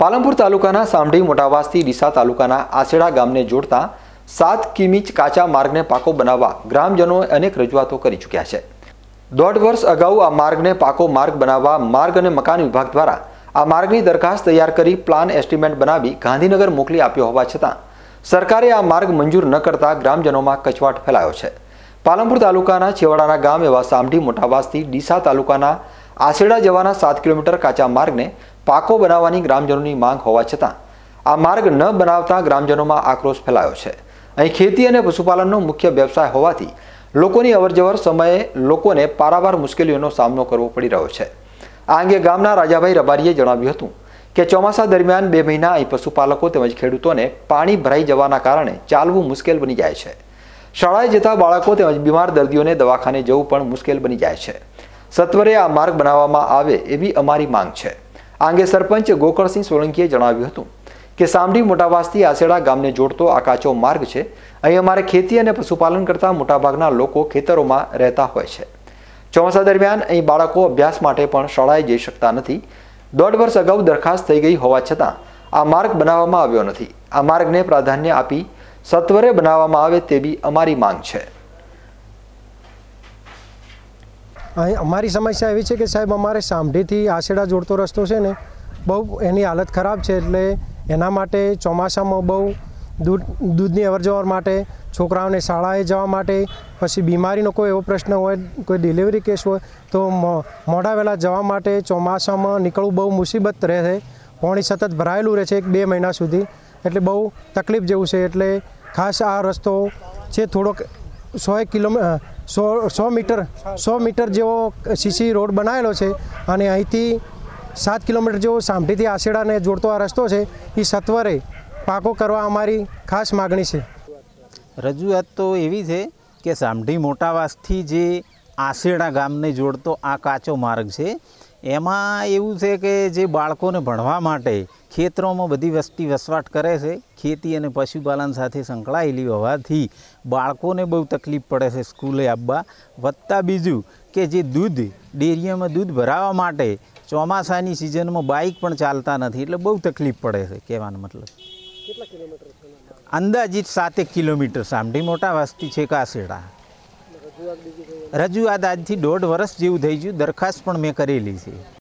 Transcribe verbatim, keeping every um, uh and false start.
પાલનપુર તાલુકાના સામઢી મોટાવાસથી ડીસા તાલુકાના આસેડા ગામને જોડતા સાત કિમી કાચા માર્ગને પાકો બનાવવા ગ્રામજનોએ અનેક રજૂઆતો કરી ચૂક્યા છે। દોઢ વર્ષ અગાઉ આ માર્ગને પાકો માર્ગ બનાવવા માર્ગ અને મકાન વિભાગ દ્વારા આ માર્ગની દરખાસ્ત તૈયાર કરી પ્લાન એસ્ટિમેટ બનાવી ગાંધીનગર મોકલી આપ્યો હોવા છતાં સરકારે આ માર્ગ મંજૂર ન કરતા ગ્રામજનોમાં કચવાટ ફેલાયો છે। પાલનપુર તાલુકાના છેવાડાના ગામ એવા સામઢી મોટાવાસથી ડીસા તાલુકાના આસેડા જવાના સાત કિલોમીટર કાચા માર્ગને પાકો બનાવવાની ગ્રામજનોની માંગ હોવા છતાં આ માર્ગ ન બનાવતા ગ્રામજનોમાં આક્રોશ ફેલાયો છે। અહીં ખેતી અને પશુપાલનનો મુખ્ય વ્યવસાય હોવાથી લોકોની અવરજવર સમયે લોકોને પારાવાર મુશ્કેલીઓનો સામનો કરવો પડી રહ્યો છે। આ અંગે ગામના રાજાભાઈ રબારીએ જણાવ્યું હતું કે ચોમાસા દરમિયાન બે મહિના અહીં પશુપાલકો તેમજ ખેડૂતોને પાણી ભરાઈ જવાના કારણે ચાલવું મુશ્કેલ બની જાય છે। શાળાએ જતા બાળકો તેમજ બીમાર દર્દીઓને દવાખાને જવું પણ મુશ્કેલ બની જાય છે। સત્વરે આ માર્ગ બનાવવામાં આવે એવી અમારી માંગ છે। આ અંગે સરપંચ ગોકળસિંહ સોલંકીએ જણાવ્યું હતું કે સામઢી મોટાવાસથી આસેડા ગામને જોડતો આ કાચો માર્ગ છે। અહીં અમારે ખેતી અને પશુપાલન કરતા મોટાભાગના લોકો ખેતરોમાં રહેતા હોય છે। ચોમાસા દરમિયાન અહીં બાળકો અભ્યાસ માટે પણ શાળાએ જઈ શકતા નથી। દોઢ વર્ષ અગાઉ દરખાસ્ત થઈ ગઈ હોવા છતાં આ માર્ગ બનાવવામાં આવ્યો નથી। આ માર્ગને પ્રાધાન્ય આપી સત્વરે બનાવવામાં આવે તેવી અમારી માંગ છે। અહીં અમારી સમસ્યા એવી છે કે સાહેબ અમારે સામઢીથી આસેડા જોડતો રસ્તો છે ને બહુ એની હાલત ખરાબ છે, એટલે એના માટે ચોમાસામાં બહુ દૂધ દૂધની અવરજવર માટે, છોકરાઓને શાળાએ જવા માટે, પછી બીમારીનો કોઈ એવો પ્રશ્ન હોય, કોઈ ડિલિવરી કેસ હોય તો મોડા વહેલા જવા માટે ચોમાસામાં નીકળવું બહુ મુસીબત રહે છે। પાણી સતત ભરાયેલું રહે છે એક બે મહિના સુધી, એટલે બહુ તકલીફ જેવું છે। એટલે ખાસ આ રસ્તો છે થોડોક સો એક કિલોમીટર સો સો મીટર સો મીટર જેવો સીસી રોડ બનાવેલો છે અને અહીંથી સાત કિલોમીટર જેવો સામઢીથી આસેડાને જોડતો આ રસ્તો છે એ સત્વરે પાકો કરવા અમારી ખાસ માગણી છે। રજૂઆત તો એવી છે કે સામઢી મોટાવાસથી જે આસેડા ગામને જોડતો આ કાચો માર્ગ છે એમાં એવું છે કે જે બાળકોને ભણવા માટે ખેતરોમાં બધી વસ્તી વસવાટ કરે છે, ખેતી અને પશુપાલન સાથે સંકળાયેલી હોવાથી બાળકોને બહુ તકલીફ પડે છે સ્કૂલે આવવા। વત્તા બીજું કે જે દૂધ ડેરીઓમાં દૂધ ભરાવવા માટે ચોમાસાની સિઝનમાં બાઇક પણ ચાલતા નથી, એટલે બહુ તકલીફ પડે છે। કહેવાનો મતલબ અંદાજિત સાતેક કિલોમીટર સામઢી મોટાવાસથી છે આસેડા। રજૂઆત આજથી દોઢ વર્ષ જેવું થઈ ગયું, દરખાસ્ત પણ મેં કરેલી છે।